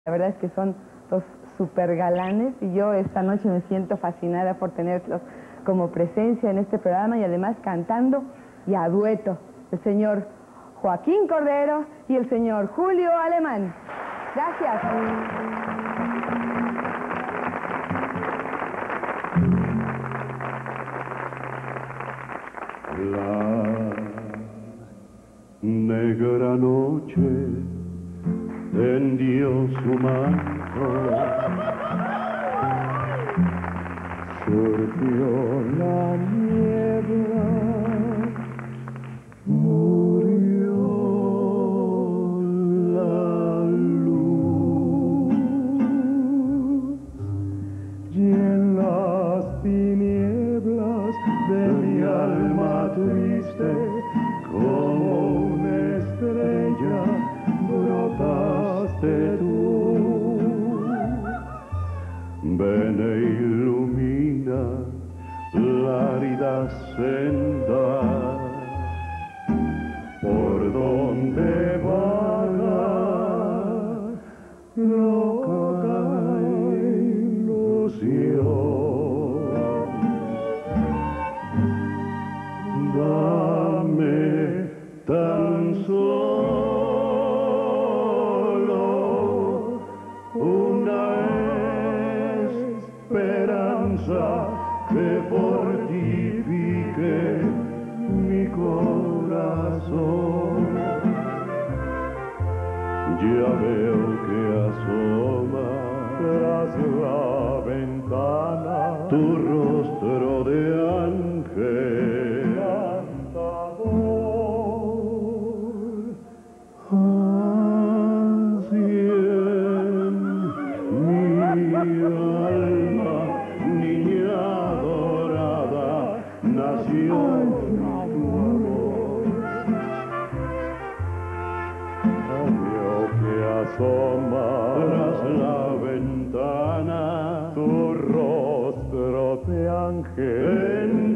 La verdad es que son dos super galanes y yo esta noche me siento fascinada por tenerlos como presencia en este programa y además cantando y a dueto, el señor Joaquín Cordero y el señor Julio Alemán. Gracias. La negra noche tendió su manto, surgió la niebla, murió la luz, y en las tinieblas de mi alma triste, como una estrella, brotaste tú. Ven e ilumina la árida senda por donde vaga loca ilusión. Dame tan solo una esperanza que fortifique mi corazón. Ya veo que asoma tras la ventana tu rostro de ángel cantador. Así en mi alma, niña adorada, nació tu amor. Veo que asoma tras la ventana tu rostro de ángel.